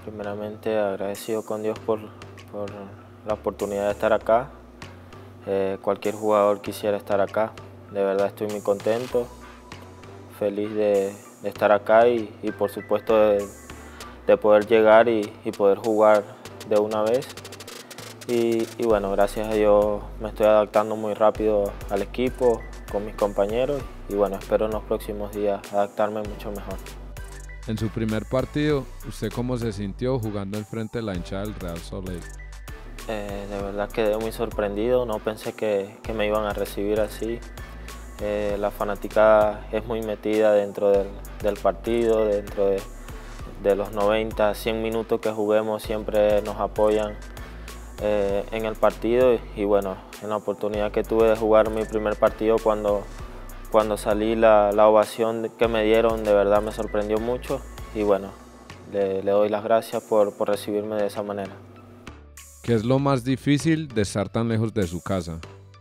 Primeramente agradecido con Dios por la oportunidad de estar acá. Cualquier jugador quisiera estar acá. De verdad estoy muy contento, feliz de estar acá y por supuesto de poder llegar y poder jugar de una vez. Y bueno, gracias a Dios me estoy adaptando muy rápido al equipo, con mis compañeros y bueno, espero en los próximos días adaptarme mucho mejor. En su primer partido, ¿usted cómo se sintió jugando al frente de la hinchada del Real Salt Lake? De verdad quedé muy sorprendido, no pensé que me iban a recibir así. La fanaticada es muy metida dentro del partido, dentro de los 90, 100 minutos que juguemos siempre nos apoyan en el partido y bueno, en la oportunidad que tuve de jugar mi primer partido cuando salí la ovación que me dieron de verdad me sorprendió mucho y bueno, le doy las gracias por recibirme de esa manera. ¿Qué es lo más difícil de estar tan lejos de su casa?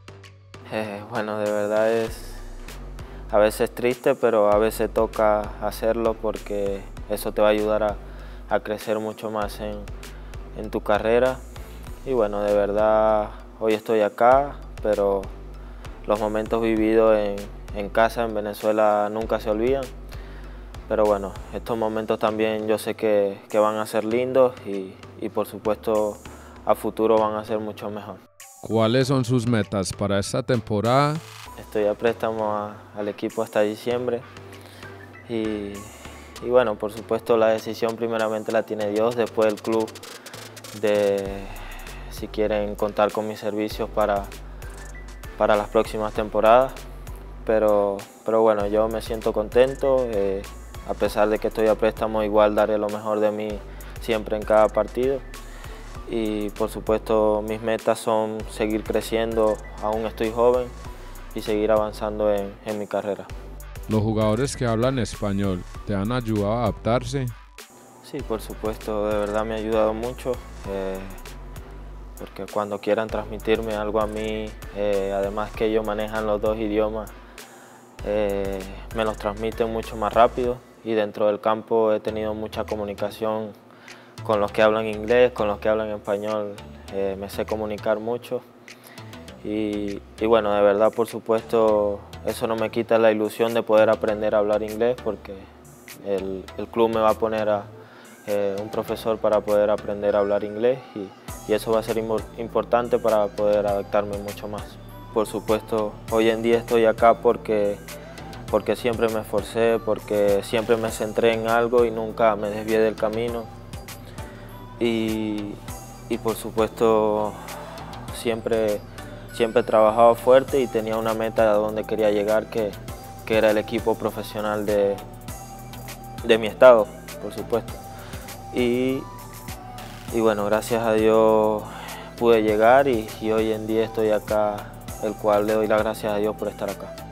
Bueno, de verdad es a veces triste, pero a veces toca hacerlo porque eso te va a ayudar a crecer mucho más en tu carrera. Y bueno, de verdad hoy estoy acá, pero los momentos vividos en casa, en Venezuela, nunca se olvidan. Pero bueno, estos momentos también yo sé que van a ser lindos y por supuesto a futuro van a ser mucho mejor. ¿Cuáles son sus metas para esta temporada? Estoy a préstamo al equipo hasta diciembre y bueno, por supuesto la decisión primeramente la tiene Dios, después el club de si quieren contar con mis servicios para las próximas temporadas. Pero bueno, yo me siento contento, a pesar de que estoy a préstamo igual daré lo mejor de mí siempre en cada partido. Y por supuesto mis metas son seguir creciendo, aún estoy joven, y seguir avanzando en mi carrera. ¿Los jugadores que hablan español te han ayudado a adaptarse? Sí, por supuesto, de verdad me ha ayudado mucho, porque cuando quieran transmitirme algo a mí, además que ellos manejan los dos idiomas, me los transmiten mucho más rápido y dentro del campo he tenido mucha comunicación con los que hablan inglés, con los que hablan español, me sé comunicar mucho y bueno, de verdad, por supuesto, eso no me quita la ilusión de poder aprender a hablar inglés porque el club me va a poner un profesor para poder aprender a hablar inglés y eso va a ser importante para poder adaptarme mucho más. Por supuesto, hoy en día estoy acá porque siempre me esforcé, porque siempre me centré en algo y nunca me desvié del camino. Y por supuesto siempre he trabajado fuerte y tenía una meta a donde quería llegar que era el equipo profesional de mi estado, por supuesto. Y bueno, gracias a Dios pude llegar y hoy en día estoy acá, el cual le doy las gracias a Dios por estar acá.